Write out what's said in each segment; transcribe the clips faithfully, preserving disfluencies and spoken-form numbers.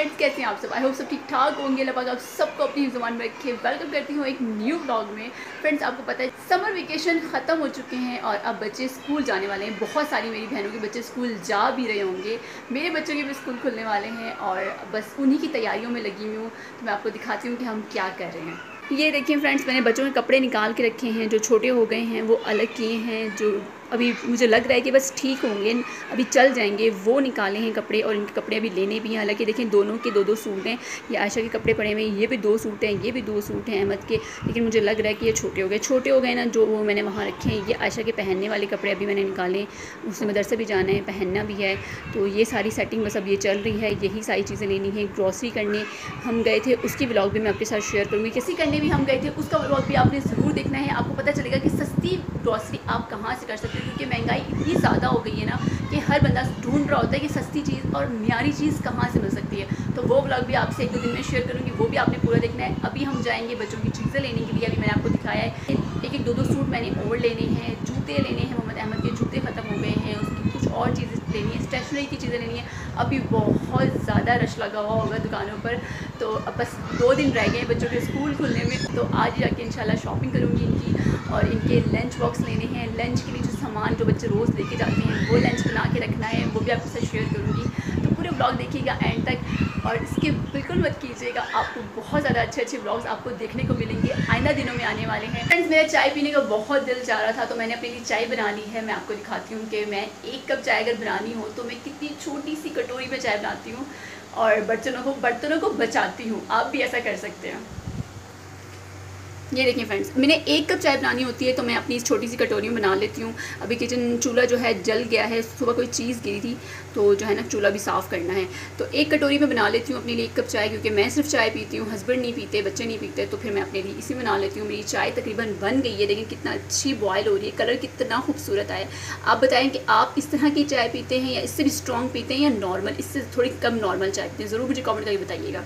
Friends, कैसे हैं आप सब? आई होप सब ठीक ठाक होंगे। लगभग आप सबको अपनी ज़ुबान में रखे वेलकम करती हूँ एक न्यू ब्लॉग में। फ्रेंड्स, आपको पता है समर वेकेशन ख़त्म हो चुके हैं और अब बच्चे स्कूल जाने वाले हैं। बहुत सारी मेरी बहनों के बच्चे स्कूल जा भी रहे होंगे, मेरे बच्चों के भी स्कूल खुलने वाले हैं और बस उन्हीं की तैयारियों में लगी हुई हूँ। तो मैं आपको दिखाती हूँ कि हम क्या कर रहे हैं। ये देखिए फ्रेंड्स, मैंने बच्चों के कपड़े निकाल के रखे हैं। जो छोटे हो गए हैं वो अलग किए हैं, जो अभी मुझे लग रहा है कि बस ठीक होंगे, अभी चल जाएंगे, वो निकाले हैं कपड़े। और इनके कपड़े अभी लेने भी हैं। हालांकि देखें दोनों के दो दो सूट हैं। ये आयशा के कपड़े पड़े हुए हैं, ये भी दो सूट हैं, ये भी दो सूट हैं अहमद के। लेकिन मुझे लग रहा है कि ये छोटे हो गए छोटे हो गए ना, जो वो मैंने वहाँ रखे हैं। ये आयशा के पहनने वाले कपड़े अभी मैंने निकाले, उससे मदरसे भी जाना है, पहनना भी है। तो ये सारी सेटिंग बस अब ये चल रही है। यही सारी चीज़ें लेनी है। ग्रॉसरी करने हम गए थे, उसकी व्लॉग भी मैं आपके साथ शेयर करूँगी। किसी करने भी हम गए थे, उसका व्लॉग भी आपने ज़रूर देखना है। आपको पता चलेगा कि सस्ती ग्रॉसरी आप कहाँ से कर सकते हो, क्योंकि महंगाई इतनी ज़्यादा हो गई है ना कि हर बंदा ढूंढ रहा होता है कि सस्ती चीज़ और म्यारी चीज़ कहाँ से मिल सकती है। तो वो व्लॉग भी आपसे एक दो दिन में शेयर करूँगी, वो भी आपने पूरा देखना है। अभी हम जाएंगे बच्चों की चीज़ें लेने के लिए। अभी मैंने आपको दिखाया है एक एक दो दो सूट मैंने और लेने हैं, जूते लेने हैं। मोहम्मद अहमद के जूते ख़त्म हो गए हैं, उसकी कुछ और चीज़ें लेनी है, स्टेशनरी की चीज़ें लेनी है। अभी बहुत ज़्यादा रश लगा हुआ होगा दुकानों पर। तो अब बस दो दिन रह गए हैं बच्चों के स्कूल खुलने में। तो आज जाके इंशाल्लाह शॉपिंग करूँगी इनकी। और इनके लंच बॉक्स लेने हैं, लंच के लिए जो सामान जो बच्चे रोज़ लेके जाते हैं वो लंच बना के रखना है, वो भी आपके साथ शेयर करूँगी। तो पूरे ब्लॉग देखिएगा एंड तक और इसके बिल्कुल मत कीजिएगा। आपको बहुत ज़्यादा अच्छे अच्छे ब्लॉग्स आपको देखने को मिलेंगे, आइंदा दिनों में आने वाले हैं। फ्रेंड्स, मेरा चाय पीने का बहुत दिल चाह रहा था, तो मैंने अपने लिए चाय बना ली है। मैं आपको दिखाती हूँ कि मैं एक कप चाय अगर बनानी हो तो मैं कितनी छोटी सी कटोरी में चाय बनाती हूँ और बर्तनों को बर्तनों को बचाती हूँ। आप भी ऐसा कर सकते हैं। ये देखिए फ्रेंड्स, मैंने एक कप चाय बनानी होती है तो मैं अपनी इस छोटी सी कटोरी में बना लेती हूँ। अभी किचन चूल्हा जो है जल गया है, सुबह कोई चीज़ गिरी थी तो जो है ना चूल्हा भी साफ़ करना है। तो एक कटोरी में बना लेती हूँ अपने लिए एक कप चाय, क्योंकि मैं सिर्फ चाय पीती हूँ, हस्बैंड नहीं पीते, बच्चे नहीं पीते। तो फिर मैं अपने लिए इसी में बना लेती हूँ। मेरी चाय तकरीबन बन गई है, लेकिन कितना अच्छी बॉयल हो रही है, कलर कितना खूबसूरत आया। आप बताएँ कि आप इस तरह की चाय पीते हैं या इससे भी स्ट्रॉन्ग पीते हैं या नॉर्मल, इससे थोड़ी कम नॉर्मल चाय पीते हैं? ज़रूर मुझे कॉमेंट करके बताइएगा।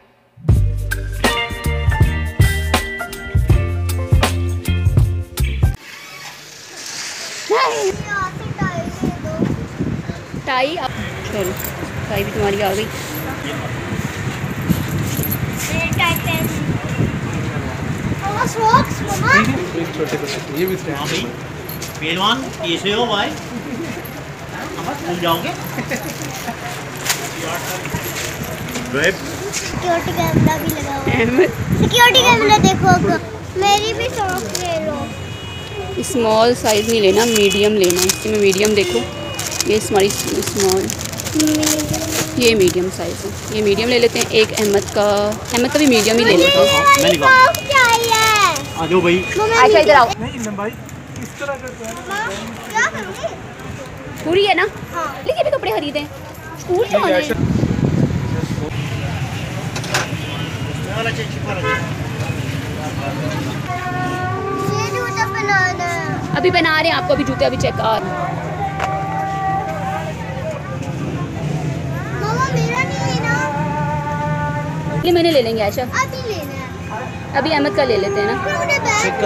टाई आप चलो, टाई भी तुम्हारी आ गई। छोटे को ये भी पहलवान कैसे हो भाई? हम जाओगे? सिक्योरिटी कैमरा भी लगा हुआ है। सिक्योरिटी कैमरा देखो, मेरी भी सॉक्स ले लो। स्मॉल साइज़ नहीं लेना, मीडियम लेना। इसमें मीडियम देखो, ये हमारी स्मॉल, ये मीडियम साइज़ है। ये मीडियम ले लेते हैं। एक अहमद का अहमद का भी मीडियम ही ले लेते हैं। आ जाओ भाई। आयशा इधर आओ। नहीं भाई इस तरह का क्या करोगे? पूरी है ना? हाँ। लेकिन भी कपड़े खरीदे स्कूल के होने हैं। ये जूता बनाना है। अभी बना रहे हैं आपको, अभी जूते अभी चेक आ मामा मेरा नहीं लेना, ये मैंने ले लेंगे आयशा, अभी लेना है। अभी अहमद का ले लेते हैं ना। फिर मुझे बैग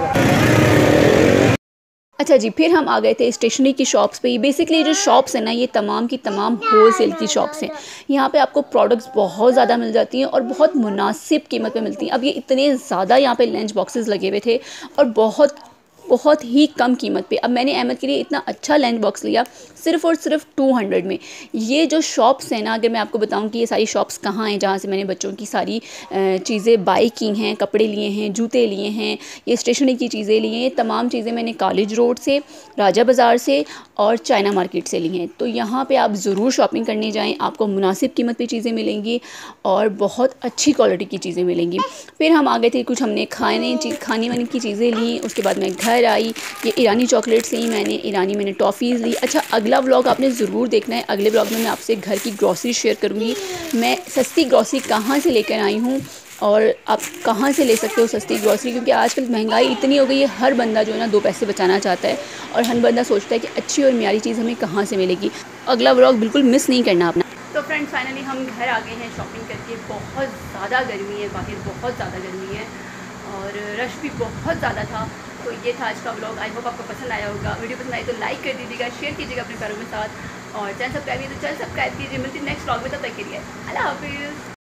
अच्छा जी, फिर हम आ गए थे स्टेशनरी की शॉप्स पे। बेसिकली जो शॉप्स हैं ना, ये तमाम की तमाम होलसेल की शॉप्स हैं। यहाँ पे आपको प्रोडक्ट्स बहुत ज़्यादा मिल जाती हैं और बहुत मुनासिब कीमत पे मिलती हैं। अब ये इतने ज़्यादा यहाँ पे लंच बॉक्सेस लगे हुए थे और बहुत बहुत ही कम कीमत पे। अब मैंने अहमद के लिए इतना अच्छा लंच बॉक्स लिया सिर्फ़ और सिर्फ टू हंड्रेड में। ये जो शॉप्स हैं ना, अगर मैं आपको बताऊं कि ये सारी शॉप्स कहाँ हैं जहाँ से मैंने बच्चों की सारी चीज़ें बाई की हैं, कपड़े लिए हैं, जूते लिए हैं, ये स्टेशनरी की चीज़ें लिए हैं, तमाम चीज़ें मैंने कॉलेज रोड से, राजा बाज़ार से और चाइना मार्केट से ली हैं। तो यहाँ पर आप ज़रूर शॉपिंग करने जाएँ, आपको मुनासिब कीमत पर चीज़ें मिलेंगी और बहुत अच्छी क्वालिटी की चीज़ें मिलेंगी। फिर हम आ गए थे, कुछ हमने खाने खाने वाने की चीज़ें ली। उसके बाद मैं घर आई, ये ईरानी चॉकलेट्स ली मैंने, ईरानी मैंने टॉफ़ीज़ ली। अच्छा, अगला व्लॉग आपने ज़रूर देखना है। अगले व्लॉग में मैं आपसे घर की ग्रॉसरी शेयर करूँगी, मैं सस्ती ग्रॉसरी कहाँ से लेकर आई हूँ और आप कहाँ से ले सकते हो सस्ती ग्रॉसरी, क्योंकि आजकल महंगाई इतनी हो गई है। हर बंदा जो है ना दो पैसे बचाना चाहता है और हर बंदा सोचता है कि अच्छी और म्यारी चीज़ हमें कहाँ से मिलेगी। अगला व्लॉग बिल्कुल मिस नहीं करना अपना। तो फ्रेंड्स, फाइनली हम घर आ गए हैं शॉपिंग करके। बहुत ज़्यादा गर्मी है बाहर, बहुत ज़्यादा गर्मी है और रश भी बहुत ज़्यादा था। तो ये था आज का व्लॉग। आई होप आपको पसंद आया होगा। वीडियो पसंद आई तो लाइक कर दीजिएगा, शेयर कीजिएगा अपने प्यारों के साथ और चैनल सब्सक्राइब कीजिए तो चैनल सब्सक्राइब कीजिए। मिलती नेक्स्ट व्लॉग में, तब तक के लिए अल्लाह हाफिज़।